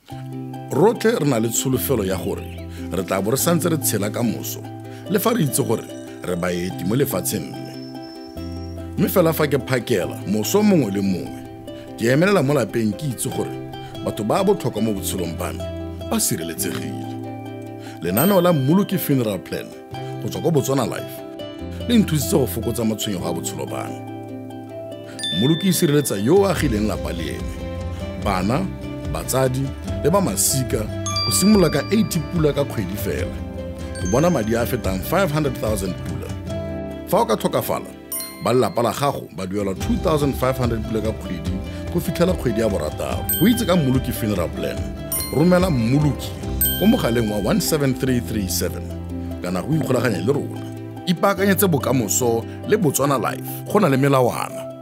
rotlhe re na le tsholofelo ya gore re tla bo re santse re tshela ka moso le fa re itse gore re baeti mo lefatsheng mme fela fa ke phakela moso mongwe le mongwe ke emelela mo lapeng ke itse gore batho ba botlhokwa mo botshelong ba me ba sireletsegile. Lenaneo la Mmoloki Funeral Plan go tswa ko Botswana Life le nthusitse go fokotsa matshwenyego a botshelo ba me. Mmoloki e sireletsa yo a agileng lapa le ene, bana, batsadi le ba masika go simolola ka 80 pula ka kgwedi fela go bona madi a fetang 500,000 pula. Fa o ka tlhokafala ba lelapa la gago ba duelwa 2,500 pula ka kgwedi go fitlhela kgwedi ya borataro. Go itse ka Mmoloki Funeral Plan romela Mmoloki ko mogaleng wa 17337 kana go ikgolaganya le rona. Ipaakanyetse bokamoso le Botswana Life go na le melawana.